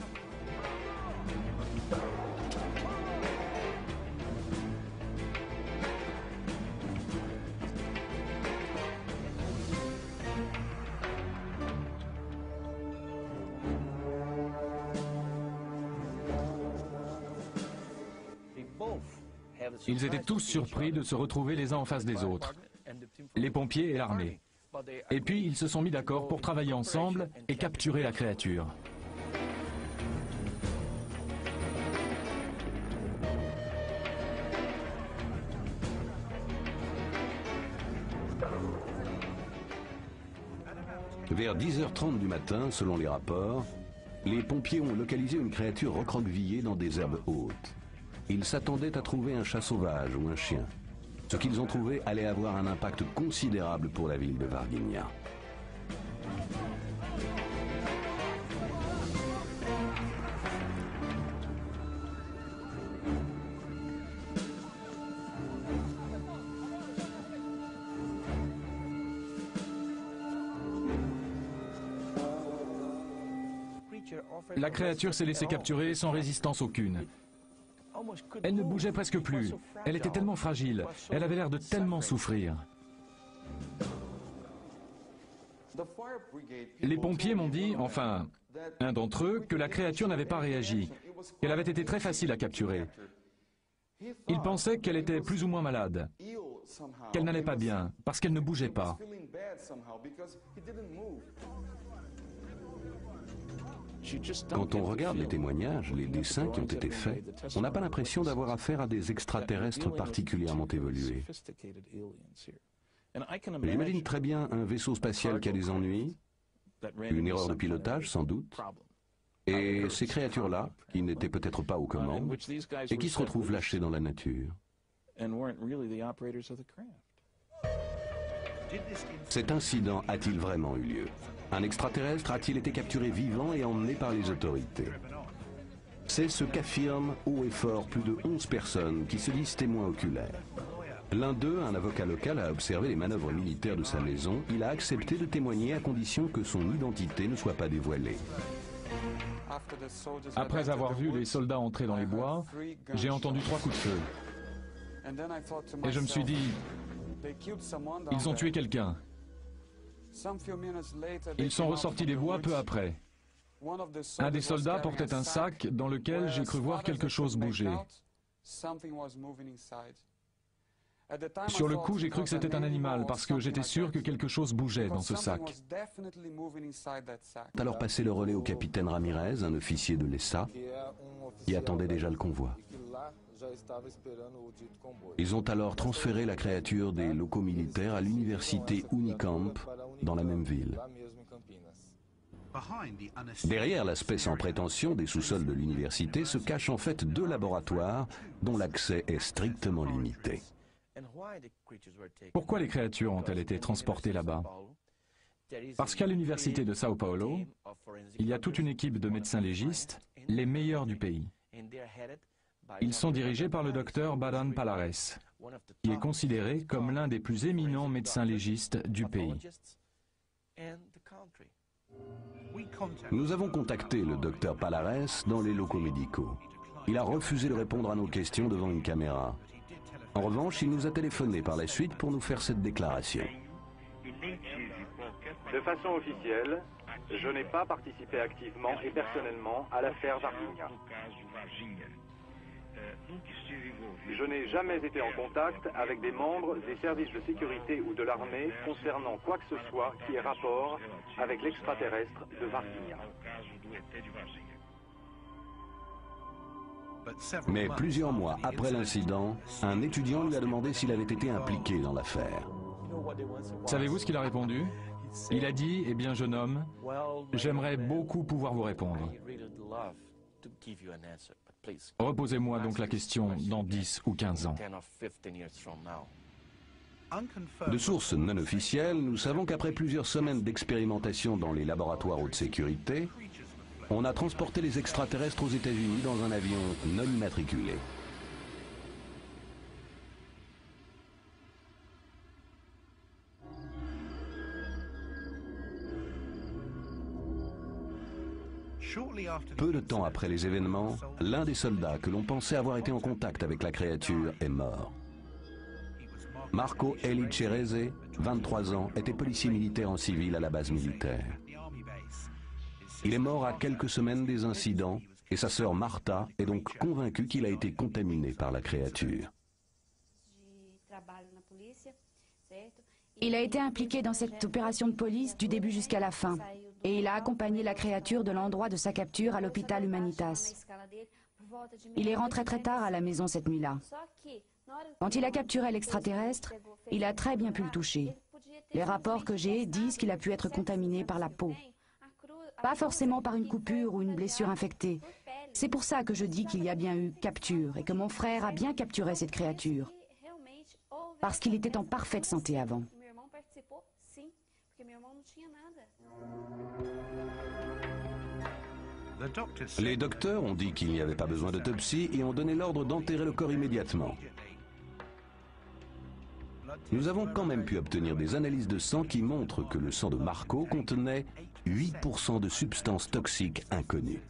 Ils étaient tous surpris de se retrouver les uns en face des autres, les pompiers et l'armée. Et puis ils se sont mis d'accord pour travailler ensemble et capturer la créature. Vers 10h30 du matin, selon les rapports, les pompiers ont localisé une créature recroquevillée dans des herbes hautes. Ils s'attendaient à trouver un chat sauvage ou un chien. Ce qu'ils ont trouvé allait avoir un impact considérable pour la ville de Varginha. La créature s'est laissée capturer sans résistance aucune. Elle ne bougeait presque plus. Elle était tellement fragile. Elle avait l'air de tellement souffrir. Les pompiers m'ont dit, enfin, un d'entre eux, que la créature n'avait pas réagi, qu'elle avait été très facile à capturer. Ils pensaient qu'elle était plus ou moins malade, qu'elle n'allait pas bien, parce qu'elle ne bougeait pas. Quand on regarde les témoignages, les dessins qui ont été faits, on n'a pas l'impression d'avoir affaire à des extraterrestres particulièrement évolués. J'imagine très bien un vaisseau spatial qui a des ennuis, une erreur de pilotage sans doute, et ces créatures-là, qui n'étaient peut-être pas aux commandes, et qui se retrouvent lâchées dans la nature. Cet incident a-t-il vraiment eu lieu? Un extraterrestre a-t-il été capturé vivant et emmené par les autorités? C'est ce qu'affirment haut et fort plus de 11 personnes qui se disent témoins oculaires. L'un d'eux, un avocat local, a observé les manœuvres militaires de sa maison. Il a accepté de témoigner à condition que son identité ne soit pas dévoilée. Après avoir vu les soldats entrer dans les bois, j'ai entendu 3 coups de feu. Et je me suis dit, ils ont tué quelqu'un. Ils sont ressortis des bois peu après. Un des soldats portait un sac dans lequel j'ai cru voir quelque chose bouger. Sur le coup, j'ai cru que c'était un animal parce que j'étais sûr que quelque chose bougeait dans ce sac. Alors passé le relais au capitaine Ramirez, un officier de l'ESA, qui attendait déjà le convoi. Ils ont alors transféré la créature des locaux militaires à l'université Unicamp, dans la même ville. Derrière l'aspect sans prétention des sous-sols de l'université se cachent en fait 2 laboratoires dont l'accès est strictement limité. Pourquoi les créatures ont-elles été transportées là-bas? Parce qu'à l'université de Sao Paulo, il y a toute une équipe de médecins légistes, les meilleurs du pays. Ils sont dirigés par le docteur Badan Palares, qui est considéré comme l'un des plus éminents médecins légistes du pays. Nous avons contacté le docteur Palares dans les locaux médicaux. Il a refusé de répondre à nos questions devant une caméra. En revanche, il nous a téléphoné par la suite pour nous faire cette déclaration. De façon officielle, je n'ai pas participé activement et personnellement à l'affaire Varginha. Je n'ai jamais été en contact avec des membres des services de sécurité ou de l'armée concernant quoi que ce soit qui ait rapport avec l'extraterrestre de Varginha. Mais plusieurs mois après l'incident, un étudiant lui a demandé s'il avait été impliqué dans l'affaire. Savez-vous ce qu'il a répondu? Il a dit, eh bien jeune homme, j'aimerais beaucoup pouvoir vous répondre. Reposez-moi donc la question dans 10 ou 15 ans. De sources non officielles, nous savons qu'après plusieurs semaines d'expérimentation dans les laboratoires haute sécurité, on a transporté les extraterrestres aux États-Unis dans un avion non immatriculé. Peu de temps après les événements, l'un des soldats que l'on pensait avoir été en contact avec la créature est mort. Marco Eli Cerese, 23 ans, était policier militaire en civil à la base militaire. Il est mort à quelques semaines des incidents et sa sœur Martha est donc convaincue qu'il a été contaminé par la créature. Il a été impliqué dans cette opération de police du début jusqu'à la fin. Et il a accompagné la créature de l'endroit de sa capture à l'hôpital Humanitas. Il est rentré très tard à la maison cette nuit-là. Quand il a capturé l'extraterrestre, il a très bien pu le toucher. Les rapports que j'ai disent qu'il a pu être contaminé par la peau. Pas forcément par une coupure ou une blessure infectée. C'est pour ça que je dis qu'il y a bien eu capture et que mon frère a bien capturé cette créature. Parce qu'il était en parfaite santé avant. Les docteurs ont dit qu'il n'y avait pas besoin d'autopsie et ont donné l'ordre d'enterrer le corps immédiatement. Nous avons quand même pu obtenir des analyses de sang qui montrent que le sang de Marco contenait 8% de substances toxiques inconnues.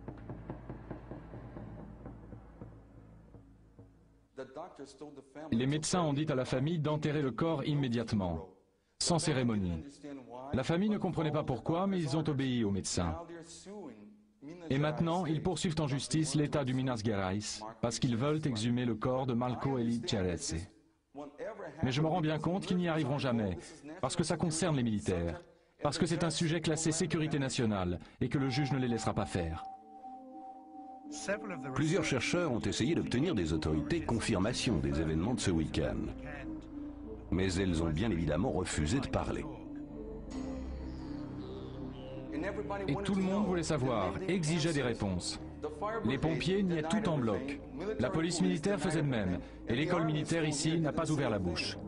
Les médecins ont dit à la famille d'enterrer le corps immédiatement, sans cérémonie. La famille ne comprenait pas pourquoi, mais ils ont obéi aux médecins. Et maintenant, ils poursuivent en justice l'État du Minas Gerais, parce qu'ils veulent exhumer le corps de Marco Eli Cerese. Mais je me rends bien compte qu'ils n'y arriveront jamais, parce que ça concerne les militaires, parce que c'est un sujet classé sécurité nationale, et que le juge ne les laissera pas faire. Plusieurs chercheurs ont essayé d'obtenir des autorités confirmation des événements de ce week-end. Mais elles ont bien évidemment refusé de parler. Et tout le monde voulait savoir, exigeait des réponses. Les pompiers niaient tout en bloc. La police militaire faisait de même. Et l'école militaire ici n'a pas ouvert la bouche.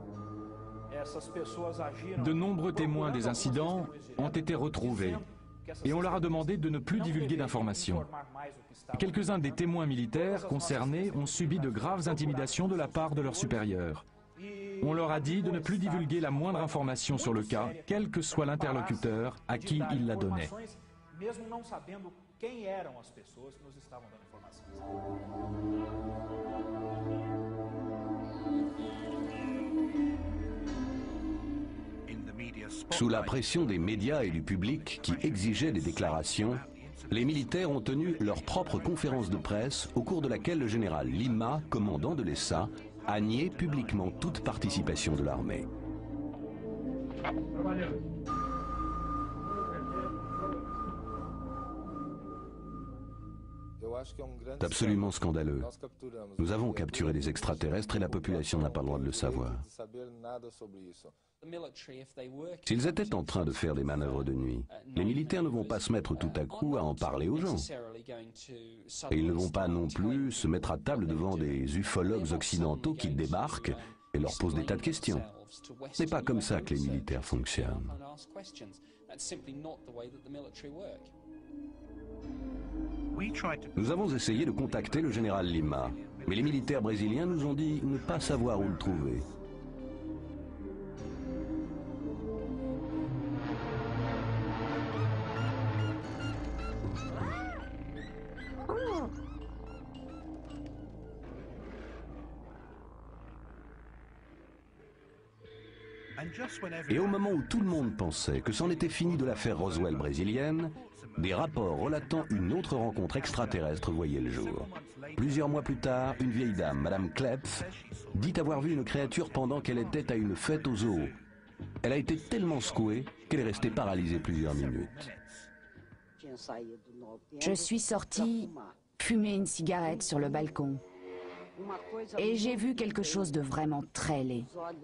De nombreux témoins des incidents ont été retrouvés. Et on leur a demandé de ne plus divulguer d'informations. Quelques-uns des témoins militaires concernés ont subi de graves intimidations de la part de leurs supérieurs. On leur a dit de ne plus divulguer la moindre information sur le cas, quel que soit l'interlocuteur à qui ils la donnaient. Sous la pression des médias et du public qui exigeaient des déclarations, les militaires ont tenu leur propre conférence de presse au cours de laquelle le général Lima, commandant de l'ESA, a nié publiquement toute participation de l'armée. C'est absolument scandaleux. Nous avons capturé des extraterrestres et la population n'a pas le droit de le savoir. S'ils étaient en train de faire des manœuvres de nuit, les militaires ne vont pas se mettre tout à coup à en parler aux gens. Et ils ne vont pas non plus se mettre à table devant des ufologues occidentaux qui débarquent et leur posent des tas de questions. Ce n'est pas comme ça que les militaires fonctionnent. Nous avons essayé de contacter le général Lima, mais les militaires brésiliens nous ont dit ne pas savoir où le trouver. Et au moment où tout le monde pensait que c'en était fini de l'affaire Roswell brésilienne, des rapports relatant une autre rencontre extraterrestre voyaient le jour. Plusieurs mois plus tard, une vieille dame, Madame Klepf, dit avoir vu une créature pendant qu'elle était à une fête au zoo. Elle a été tellement secouée qu'elle est restée paralysée plusieurs minutes. Je suis sortie fumer une cigarette sur le balcon. Et j'ai vu quelque chose de vraiment très laid.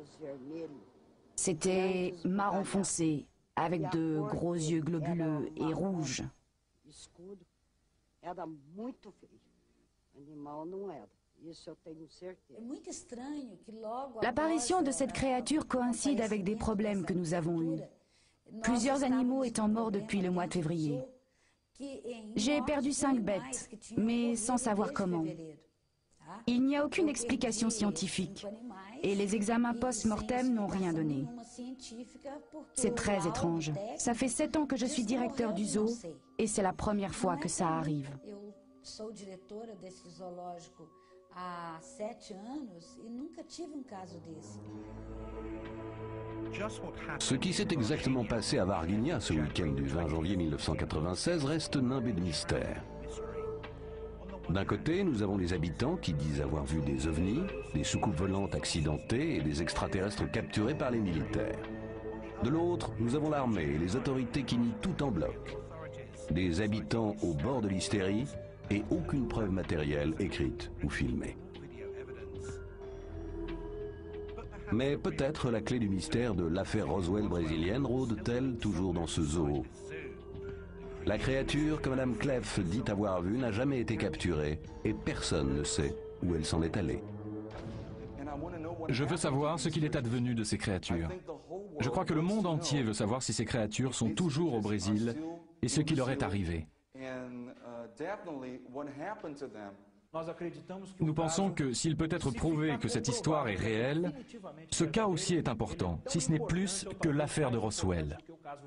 C'était marron foncé, avec de gros yeux globuleux et rouges. L'apparition de cette créature coïncide avec des problèmes que nous avons eus. Plusieurs animaux étant morts depuis le mois de février. J'ai perdu 5 bêtes, mais sans savoir comment. Il n'y a aucune explication scientifique, et les examens post-mortem n'ont rien donné. C'est très étrange. Ça fait 7 ans que je suis directeur du zoo, et c'est la première fois que ça arrive. Ce qui s'est exactement passé à Varginha ce week-end du 20 janvier 1996 reste nimbé de mystère. D'un côté, nous avons les habitants qui disent avoir vu des ovnis, des soucoupes volantes accidentées et des extraterrestres capturés par les militaires. De l'autre, nous avons l'armée et les autorités qui nient tout en bloc. Des habitants au bord de l'hystérie et aucune preuve matérielle écrite ou filmée. Mais peut-être la clé du mystère de l'affaire Roswell brésilienne rôde-t-elle toujours dans ce zoo. La créature que Mme Clef dit avoir vue n'a jamais été capturée et personne ne sait où elle s'en est allée. Je veux savoir ce qu'il est advenu de ces créatures. Je crois que le monde entier veut savoir si ces créatures sont toujours au Brésil et ce qui leur est arrivé. Nous pensons que s'il peut être prouvé que cette histoire est réelle, ce cas aussi est important, si ce n'est plus que l'affaire de Roswell.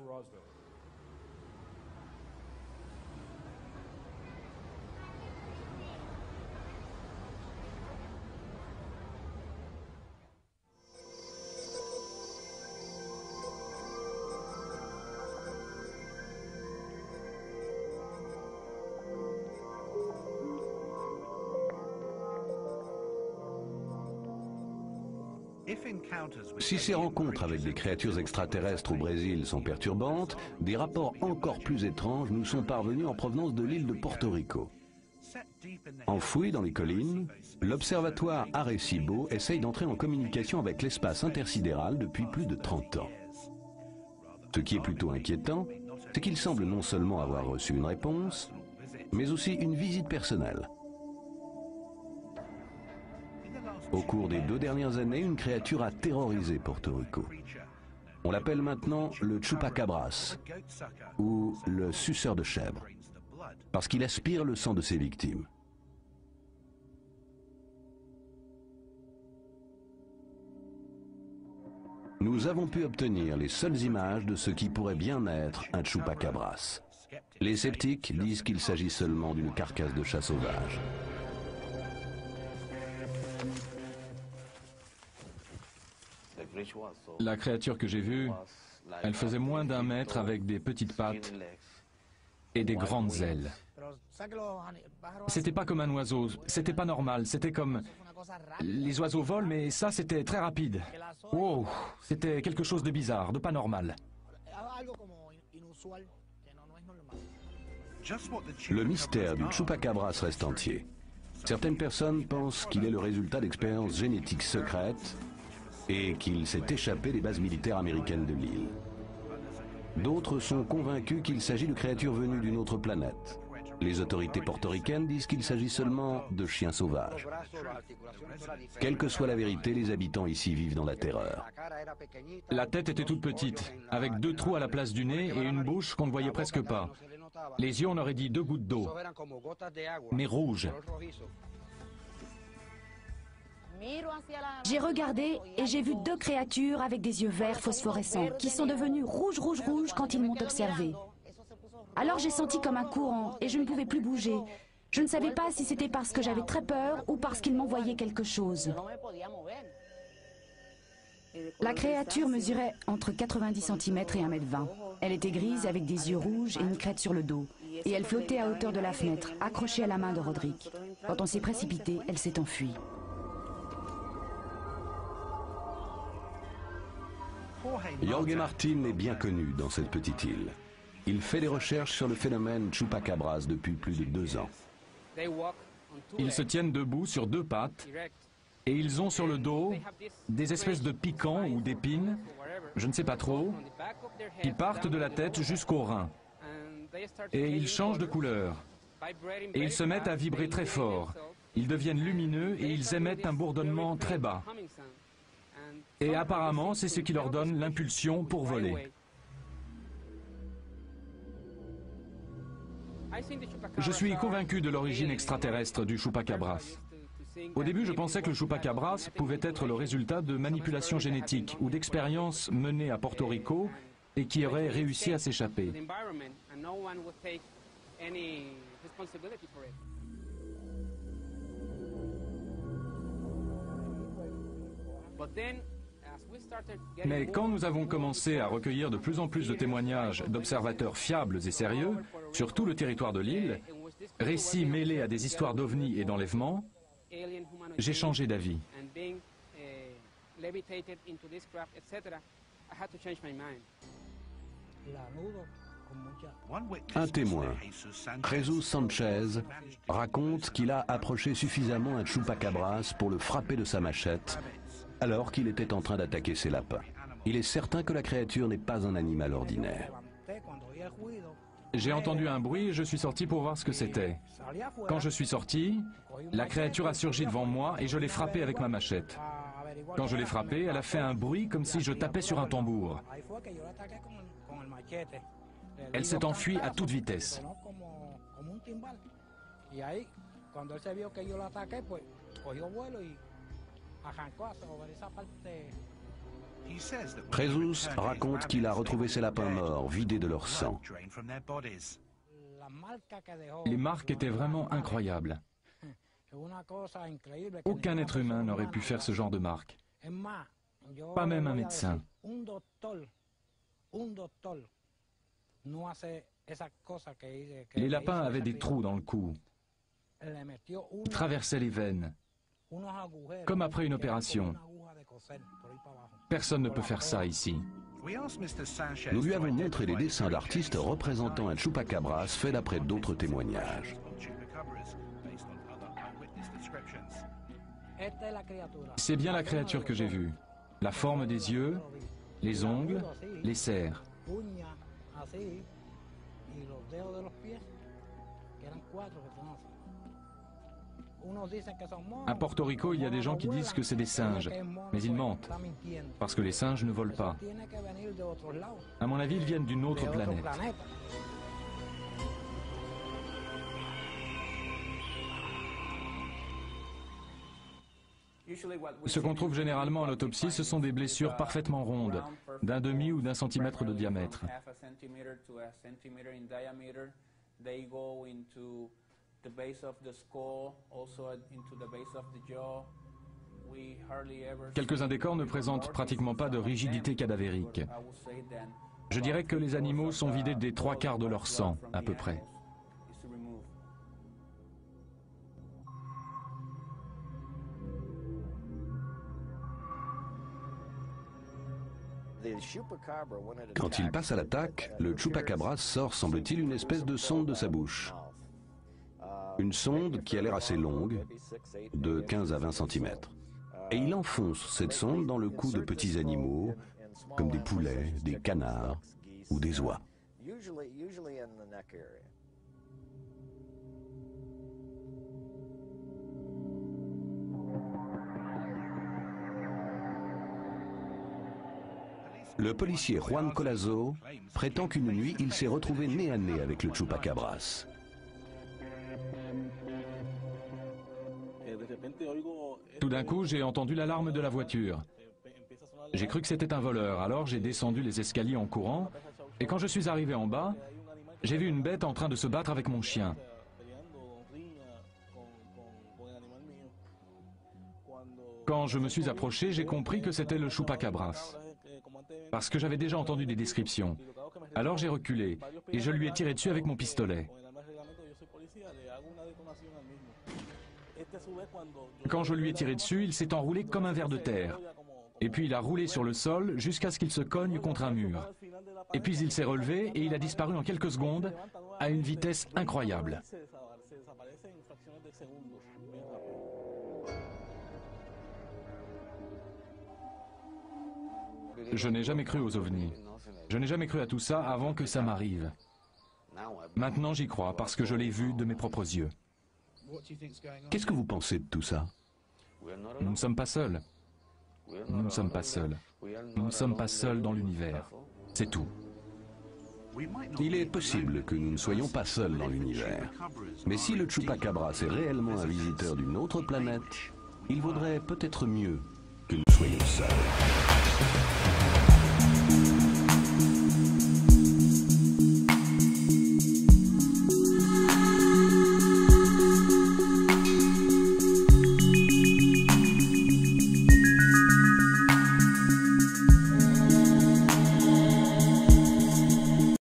Si ces rencontres avec des créatures extraterrestres au Brésil sont perturbantes, des rapports encore plus étranges nous sont parvenus en provenance de l'île de Porto Rico. Enfoui dans les collines, l'observatoire Arecibo essaye d'entrer en communication avec l'espace intersidéral depuis plus de 30 ans. Ce qui est plutôt inquiétant, c'est qu'il semble non seulement avoir reçu une réponse, mais aussi une visite personnelle. Au cours des 2 dernières années, une créature a terrorisé Porto Rico. On l'appelle maintenant le chupacabras, ou le suceur de chèvre, parce qu'il aspire le sang de ses victimes. Nous avons pu obtenir les seules images de ce qui pourrait bien être un chupacabras. Les sceptiques disent qu'il s'agit seulement d'une carcasse de chat sauvage. La créature que j'ai vue, elle faisait moins d'1 mètre avec des petites pattes et des grandes ailes. C'était pas comme un oiseau, c'était pas normal, c'était comme... Les oiseaux volent, mais ça c'était très rapide. Wow, c'était quelque chose de bizarre, de pas normal. Le mystère du chupacabras reste entier. Certaines personnes pensent qu'il est le résultat d'expériences génétiques secrètes et qu'il s'est échappé des bases militaires américaines de l'île. D'autres sont convaincus qu'il s'agit de créatures venues d'une autre planète. Les autorités portoricaines disent qu'il s'agit seulement de chiens sauvages. Quelle que soit la vérité, les habitants ici vivent dans la terreur. La tête était toute petite, avec 2 trous à la place du nez et une bouche qu'on ne voyait presque pas. Les yeux, on aurait dit 2 gouttes d'eau, mais rouges. J'ai regardé et j'ai vu 2 créatures avec des yeux verts phosphorescents qui sont devenus rouges quand ils m'ont observé. Alors j'ai senti comme un courant et je ne pouvais plus bouger. Je ne savais pas si c'était parce que j'avais très peur ou parce qu'ils m'envoyaient quelque chose. La créature mesurait entre 90 cm et 1,20 m. Elle était grise avec des yeux rouges et une crête sur le dos. Et elle flottait à hauteur de la fenêtre, accrochée à la main de Roderick. Quand on s'est précipité, elle s'est enfuie. Jorge Martin est bien connu dans cette petite île. Il fait des recherches sur le phénomène chupacabras depuis plus de 2 ans. Ils se tiennent debout sur 2 pattes et ils ont sur le dos des espèces de piquants ou d'épines, je ne sais pas trop, qui partent de la tête jusqu'aux reins. Et ils changent de couleur. Et ils se mettent à vibrer très fort. Ils deviennent lumineux et ils émettent un bourdonnement très bas. Et apparemment, c'est ce qui leur donne l'impulsion pour voler. Je suis convaincu de l'origine extraterrestre du chupacabras. Au début, je pensais que le chupacabras pouvait être le résultat de manipulations génétiques ou d'expériences menées à Porto Rico et qui auraient réussi à s'échapper. Mais quand nous avons commencé à recueillir de plus en plus de témoignages d'observateurs fiables et sérieux sur tout le territoire de l'île, récits mêlés à des histoires d'ovnis et d'enlèvements, j'ai changé d'avis. Un témoin, Jesus Sanchez, raconte qu'il a approché suffisamment un chupacabras pour le frapper de sa machette alors qu'il était en train d'attaquer ses lapins. Il est certain que la créature n'est pas un animal ordinaire. J'ai entendu un bruit et je suis sorti pour voir ce que c'était. Quand je suis sorti, la créature a surgi devant moi et je l'ai frappée avec ma machette. Quand je l'ai frappée, elle a fait un bruit comme si je tapais sur un tambour. Elle s'est enfuie à toute vitesse. Jesus raconte qu'il a retrouvé ses lapins morts, vidés de leur sang. Les marques étaient vraiment incroyables. Aucun être humain n'aurait pu faire ce genre de marques. Pas même un médecin. Les lapins avaient des trous dans le cou. Ils traversaient les veines. Comme après une opération. Personne ne peut faire ça ici. Nous lui avons montré les dessins d'artistes représentant un chupacabras fait d'après d'autres témoignages. C'est bien la créature que j'ai vue. La forme des yeux, les ongles, les serres. À Porto Rico, il y a des gens qui disent que c'est des singes, mais ils mentent, parce que les singes ne volent pas. À mon avis, ils viennent d'une autre planète. Ce qu'on trouve généralement à l'autopsie, ce sont des blessures parfaitement rondes, d'un demi ou d'un centimètre de diamètre. Quelques-uns des corps ne présentent pratiquement pas de rigidité cadavérique. Je dirais que les animaux sont vidés des 3/4 de leur sang, à peu près. Quand il passe à l'attaque, le chupacabras sort, semble-t-il, une espèce de sonde de sa bouche. Une sonde qui a l'air assez longue, de 15 à 20 cm. Et il enfonce cette sonde dans le cou de petits animaux, comme des poulets, des canards ou des oies. Le policier Juan Colazo prétend qu'une nuit, il s'est retrouvé nez à nez avec le chupacabras. Tout d'un coup, j'ai entendu l'alarme de la voiture. J'ai cru que c'était un voleur, alors j'ai descendu les escaliers en courant, et quand je suis arrivé en bas, j'ai vu une bête en train de se battre avec mon chien. Quand je me suis approché, j'ai compris que c'était le chupacabras, parce que j'avais déjà entendu des descriptions. Alors j'ai reculé, et je lui ai tiré dessus avec mon pistolet. Quand je lui ai tiré dessus, il s'est enroulé comme un ver de terre. Et puis il a roulé sur le sol jusqu'à ce qu'il se cogne contre un mur. Et puis il s'est relevé et il a disparu en quelques secondes à une vitesse incroyable. Je n'ai jamais cru aux ovnis. Je n'ai jamais cru à tout ça avant que ça m'arrive. Maintenant j'y crois parce que je l'ai vu de mes propres yeux. Qu'est-ce que vous pensez de tout ça? Nous ne sommes pas seuls. Nous ne sommes pas seuls. Nous ne sommes pas seuls dans l'univers. C'est tout. Il est possible que nous ne soyons pas seuls dans l'univers. Mais si le Chupacabra est réellement un visiteur d'une autre planète, il vaudrait peut-être mieux que nous soyons seuls.